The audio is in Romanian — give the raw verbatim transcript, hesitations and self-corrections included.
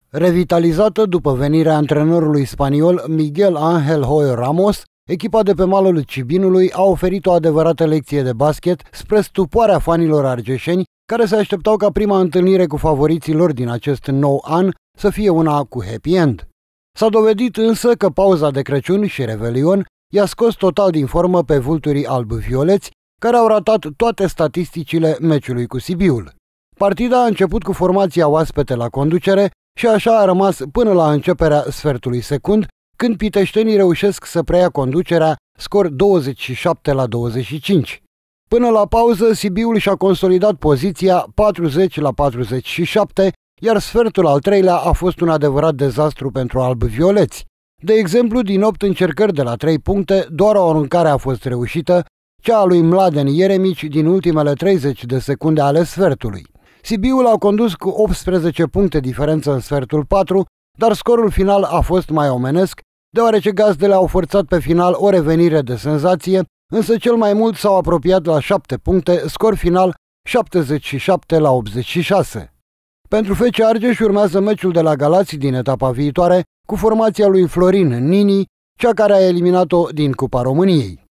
Revitalizată după venirea antrenorului spaniol Miguel Ángel Hoyo Ramos, echipa de pe malul Cibinului a oferit o adevărată lecție de basket spre stupoarea fanilor argeșeni, care se așteptau ca prima întâlnire cu favoriții lor din acest nou an să fie una cu happy end. S-a dovedit însă că pauza de Crăciun și Revelion i-a scos total din formă pe vulturii alb-violeți, care au ratat toate statisticile meciului cu Sibiul. Partida a început cu formația oaspete la conducere și așa a rămas până la începerea sfertului secund, când piteștenii reușesc să preia conducerea, scor douăzeci și șapte la douăzeci și cinci. Până la pauză, Sibiul și-a consolidat poziția patruzeci la patruzeci și șapte, iar sfertul al treilea a fost un adevărat dezastru pentru alb-violeți. De exemplu, din opt încercări de la trei puncte, doar o aruncare a fost reușită, cea a lui Mladen Ieremici din ultimele treizeci de secunde ale sfertului. Sibiul a condus cu optsprezece puncte diferență în sfertul patru, dar scorul final a fost mai omenesc, deoarece gazdele au forțat pe final o revenire de senzație, însă cel mai mult s-au apropiat la șapte puncte, scor final șaptezeci și șapte la optzeci și șase. Pentru F C Argeș urmează meciul de la Galați din etapa viitoare cu formația lui Florin Nini, cea care a eliminat-o din Cupa României.